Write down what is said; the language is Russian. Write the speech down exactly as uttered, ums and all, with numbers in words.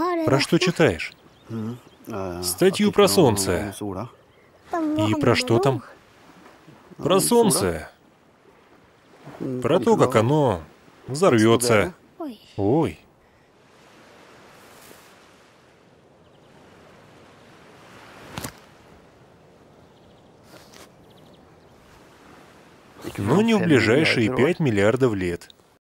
Про что читаешь? Статью про Солнце. И про что там? Про Солнце. Про то, как оно взорвется. Ой. Ну, не в ближайшие пять миллиардов лет.